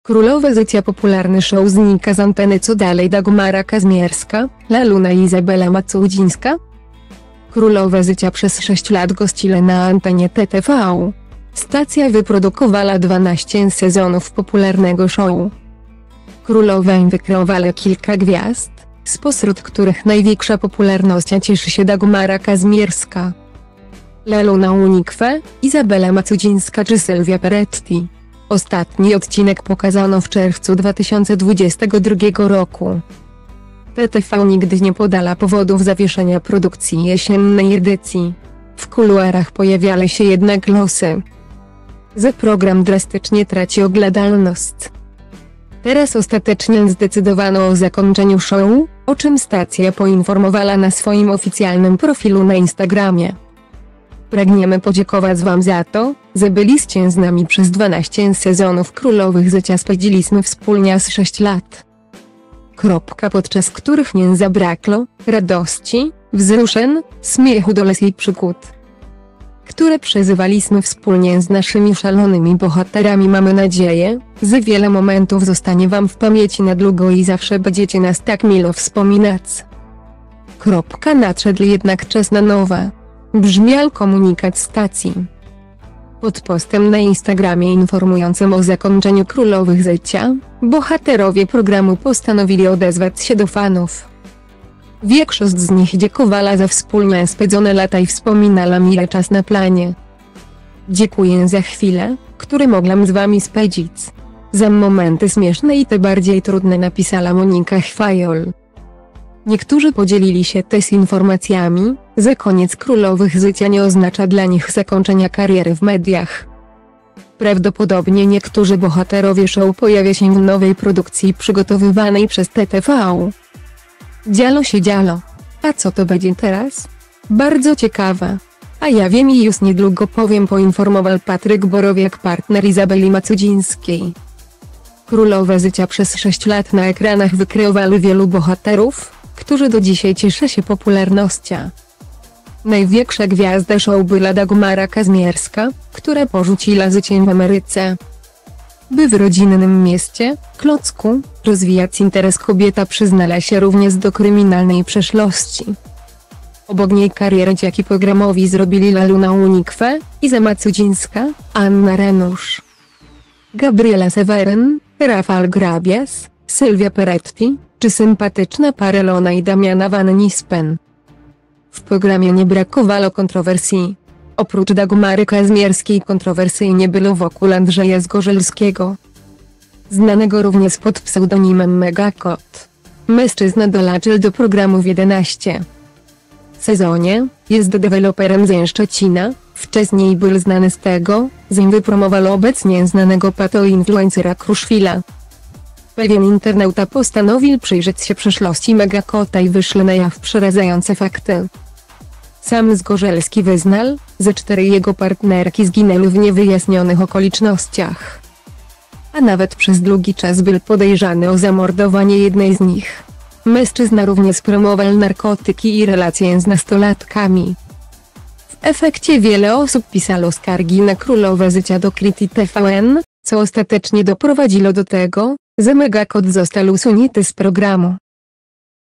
Królowe życia popularny show znika z anteny. Co dalej? Dagmara Kazmierska, Laluna i Izabela Macudzińska? Królowe życia przez 6 lat gościły na antenie TTV. Stacja wyprodukowała 12 sezonów popularnego show. Królowe wykreowały kilka gwiazd, spośród których największa popularność cieszy się Dagmara Kazmierska, Laluna Unique, Izabela Macudzińska czy Sylwia Peretti. Ostatni odcinek pokazano w czerwcu 2022 roku. TTV nigdy nie podała powodów zawieszenia produkcji jesiennej edycji. W kuluarach pojawiały się jednak głosy, że program drastycznie traci oglądalność. Teraz ostatecznie zdecydowano o zakończeniu show, o czym stacja poinformowała na swoim oficjalnym profilu na Instagramie. Pragniemy podziękować Wam za to, że byliście z nami przez 12 sezonów Królowych życia. Spędziliśmy wspólnie aż 6 lat. Podczas których nie zabrakło radości, wzruszeń, śmiechu do łez i przygód, które przeżywaliśmy wspólnie z naszymi szalonymi bohaterami. Mamy nadzieję, że wiele momentów zostanie Wam w pamięci na długo i zawsze będziecie nas tak milo wspominać. Nadszedł jednak czas na nowe. Brzmiał komunikat stacji. Pod postem na Instagramie informującym o zakończeniu Królowych życia, bohaterowie programu postanowili odezwać się do fanów. Większość z nich dziękowała za wspólnie spędzone lata i wspominała mile czas na planie. Dziękuję za chwilę, które mogłam z Wami spędzić. Za momenty śmieszne i te bardziej trudne, napisała Monika Chwajol. Niektórzy podzielili się też informacjami, że koniec Królowych życia nie oznacza dla nich zakończenia kariery w mediach. Prawdopodobnie niektórzy bohaterowie show pojawią się w nowej produkcji przygotowywanej przez TTV. Działo się działo. A co to będzie teraz? Bardzo ciekawe. A ja wiem i już niedługo powiem, poinformował Patryk Borowiak, partner Izabeli Macudzińskiej. Królowe życia przez 6 lat na ekranach wykreowały wielu bohaterów, którzy do dzisiaj cieszą się popularnością. Największa gwiazda show była Dagmara Kazmierska, która porzuciła życie w Ameryce, by w rodzinnym mieście, Klocku, rozwijać interes. Kobieta przyznała się również do kryminalnej przeszłości. Obok niej karierę dzięki programowi zrobili Laluna Unique, Iza Macudzińska, Anna Renusz, Gabriela Seweryn, Rafał Grabias, Sylwia Peretti, czy sympatyczna para Ilona i Damiana Van Nispen. W programie nie brakowało kontrowersji. Oprócz Dagmary Kazmierskiej kontrowersyjnie było wokół Andrzeja Zgorzelskiego, znanego również pod pseudonimem Megakot. Mężczyzna dołączył do programu w 11 sezonie, jest deweloperem ze Szczecina, wcześniej był znany z tego, że wypromował obecnie znanego pato-influencera Kruszwila. Pewien internauta postanowił przyjrzeć się przeszłości Megakota i wyszły na jaw przerażające fakty. Sam Zgorzelski wyznał, że 4 jego partnerki zginęły w niewyjaśnionych okolicznościach. A nawet przez długi czas był podejrzany o zamordowanie jednej z nich. Mężczyzna również promował narkotyki i relacje z nastolatkami. W efekcie wiele osób pisało skargi na Królowe życia do Kryty TVN, co ostatecznie doprowadziło do tego, że Megakot został usunięty z programu.